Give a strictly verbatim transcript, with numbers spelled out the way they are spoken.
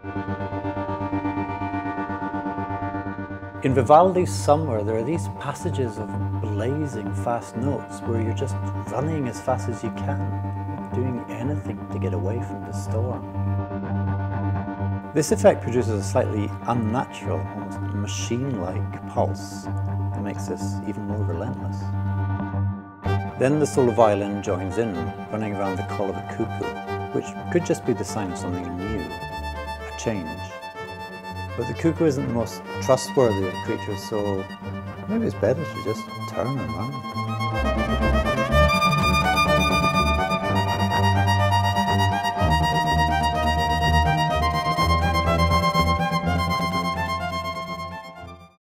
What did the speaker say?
In Vivaldi's Summer, there are these passages of blazing fast notes where you're just running as fast as you can, doing anything to get away from the storm. This effect produces a slightly unnatural, almost machine-like pulse that makes this even more relentless. Then the solo violin joins in, running around the call of a cuckoo, which could just be the sign of something new, a change. But the cuckoo isn't the most trustworthy of creatures, so maybe it's better to just turn and run.